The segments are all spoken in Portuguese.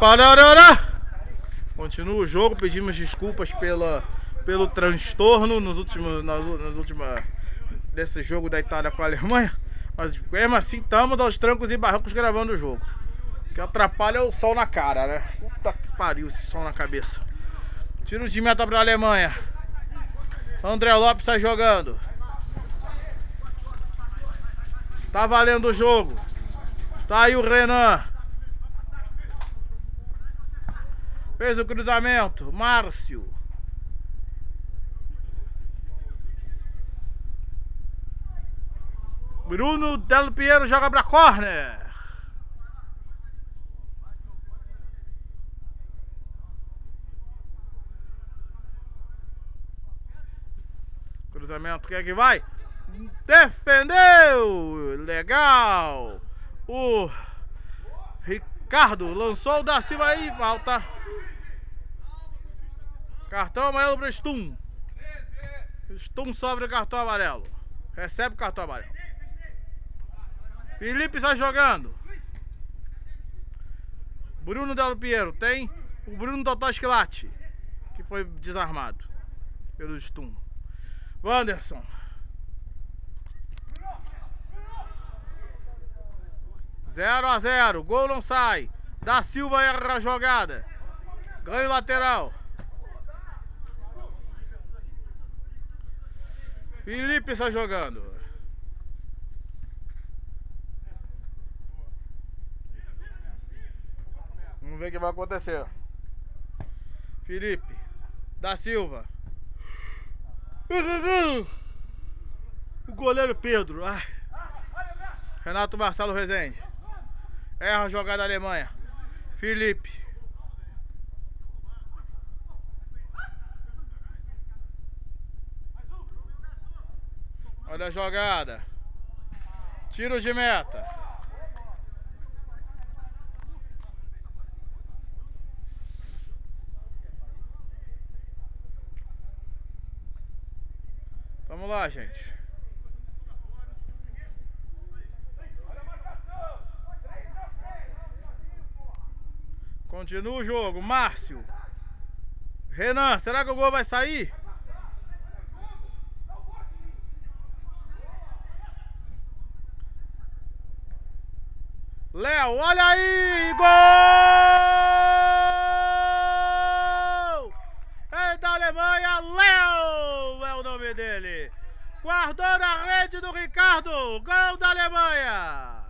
Parará! Continua o jogo, pedimos desculpas pelo transtorno nas últimas desse jogo da Itália com a Alemanha, mas mesmo assim estamos aos trancos e barrancos gravando o jogo. O que atrapalha é o sol na cara, né? Puta que pariu esse sol na cabeça. Tiro de meta pra Alemanha. André Lopes sai jogando. Tá valendo o jogo. Tá aí o Renan. Fez o cruzamento. Márcio. Bruno Del Piero joga pra corner. Cruzamento, quem é que vai? Defendeu! Legal! O Ricardo lançou o da Silva aí, falta. Cartão amarelo pro Stum. Stum sobre o cartão amarelo. Recebe o cartão amarelo. Felipe está jogando. Bruno Del Piero tem o Bruno Totosquilate, que foi desarmado pelo Stum. Wanderson. 0-0, gol não sai. Da Silva erra a jogada. Ganho lateral. Felipe está jogando. Vamos ver o que vai acontecer. Felipe. Da Silva. O goleiro Pedro. Ai. Renato Marcelo Rezende. Erra a jogada da Alemanha. Felipe. Olha a jogada. Tiro de meta. Vamos lá, gente. Continua o jogo. Márcio. Renan, será que o gol vai sair? Léo, olha aí! Gol! É da Alemanha, Léo é o nome dele. Guardou na rede do Ricardo. Gol da Alemanha.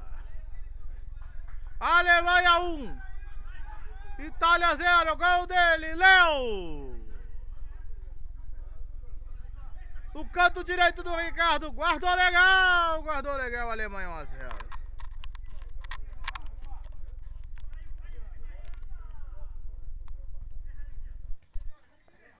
Alemanha 1. Itália 0. Gol dele, Léo. O canto direito do Ricardo. Guardou legal, Alemanha 1-0.